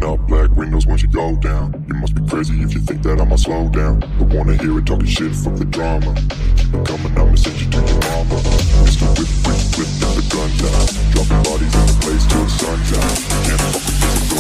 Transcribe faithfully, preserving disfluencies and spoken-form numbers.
up black windows once you go down. You must be crazy if you think that I'ma slow down. But wanna hear it talking shit, fuck the drama. Keep it